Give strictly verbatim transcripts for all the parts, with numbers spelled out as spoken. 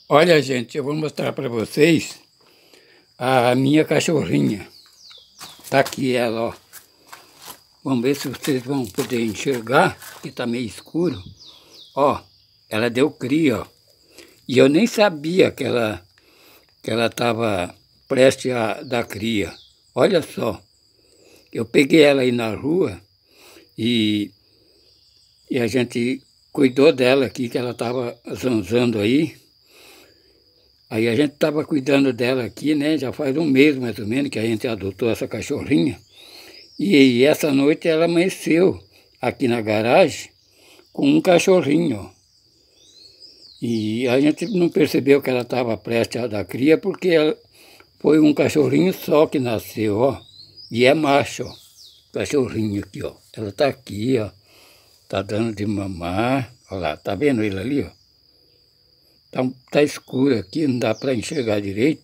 Olha, gente, eu vou mostrar para vocês a minha cachorrinha. Tá aqui ela, ó. Vamos ver se vocês vão poder enxergar, que tá meio escuro. Ó, ela deu cria, ó. E eu nem sabia que ela que ela estava prestes a dar cria. Olha só, eu peguei ela aí na rua e, e a gente cuidou dela aqui, que ela estava zanzando aí. Aí a gente estava cuidando dela aqui, né? Já faz um mês mais ou menos que a gente adotou essa cachorrinha. E essa noite ela amanheceu aqui na garagem com um cachorrinho, ó. E a gente não percebeu que ela estava prestes a dar cria, porque ela foi um cachorrinho só que nasceu, ó. E é macho, ó. Cachorrinho aqui, ó. Ela está aqui, ó. Tá dando de mamar. Olha lá, tá vendo ele ali, ó? Tá, tá escuro aqui, não dá para enxergar direito.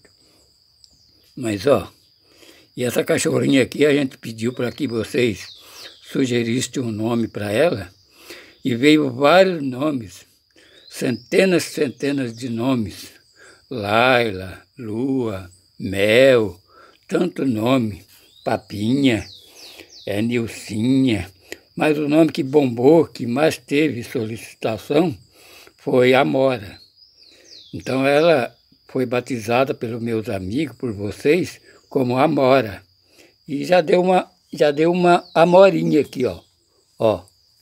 Mas, ó, e essa cachorrinha aqui a gente pediu para que vocês sugerissem um nome para ela. E veio vários nomes, centenas e centenas de nomes. Laila, Lua, Mel, tanto nome. Papinha, é, Nilcinha. Mas o nome que bombou, que mais teve solicitação, foi Amora. Então ela foi batizada pelos meus amigos, por vocês, como Amora. E já deu uma, já deu uma amorinha aqui, ó. Ó,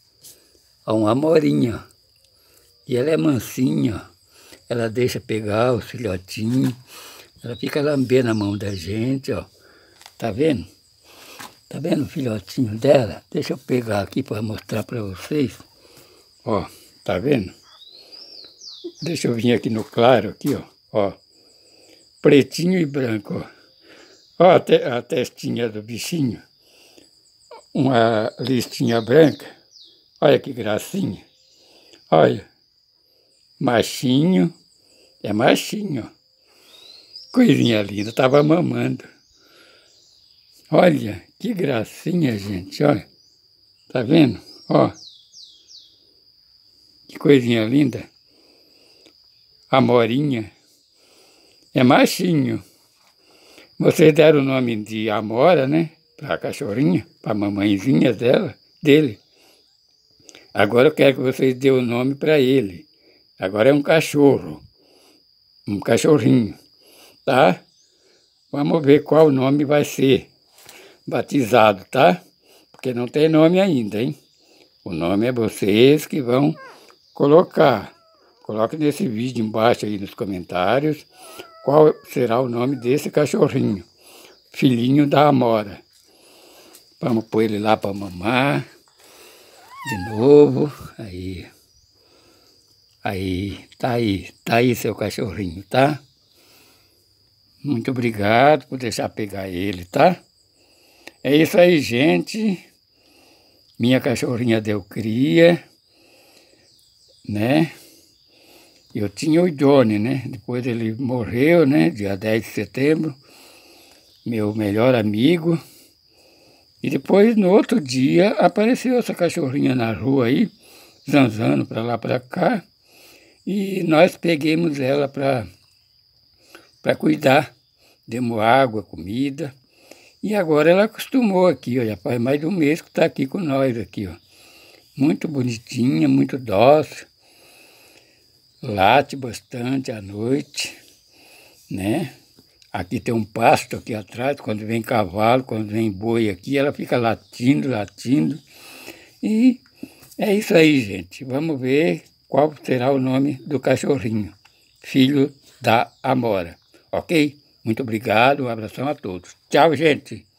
ó uma amorinha. E ela é mansinha, ó. Ela deixa pegar os filhotinhos. Ela fica lambendo a mão da gente, ó. Tá vendo? Tá vendo o filhotinho dela? Deixa eu pegar aqui para mostrar para vocês. Ó, tá vendo? Deixa eu vir aqui no claro, aqui, ó. Ó, pretinho e branco, ó. Ó a, te a testinha do bichinho. Uma listinha branca. Olha que gracinha. Olha. Machinho. É machinho, ó. Coisinha linda. Tava mamando. Olha, que gracinha, gente. Olha. Tá vendo? Ó. Que coisinha linda. Amorinha. É machinho. Vocês deram o nome de Amora, né? Para a cachorrinha, para a mamãezinha dela, dele. Agora eu quero que vocês dêem o nome para ele. Agora é um cachorro. Um cachorrinho. Tá? Vamos ver qual nome vai ser batizado, tá? Porque não tem nome ainda, hein? O nome é vocês que vão colocar. Coloque nesse vídeo embaixo aí nos comentários qual será o nome desse cachorrinho, filhinho da Amora. Vamos pôr ele lá para mamar de novo. Aí, aí, tá aí, tá aí seu cachorrinho, tá? Muito obrigado por deixar pegar ele, tá? É isso aí, gente. Minha cachorrinha deu cria, né? Eu tinha o Johnny, né? Depois ele morreu, né? Dia dez de setembro. Meu melhor amigo. E depois, no outro dia, apareceu essa cachorrinha na rua aí, zanzando para lá, para cá. E nós peguemos ela para para cuidar. Demos água, comida. E agora ela acostumou aqui, ó. Já faz mais de um mês que está aqui com nós aqui, ó. Muito bonitinha, muito dócil. Late bastante à noite, né? Aqui tem um pasto aqui atrás, quando vem cavalo, quando vem boi aqui, ela fica latindo, latindo. E é isso aí, gente. Vamos ver qual será o nome do cachorrinho, filho da Amora. Ok? Muito obrigado, um abração a todos. Tchau, gente!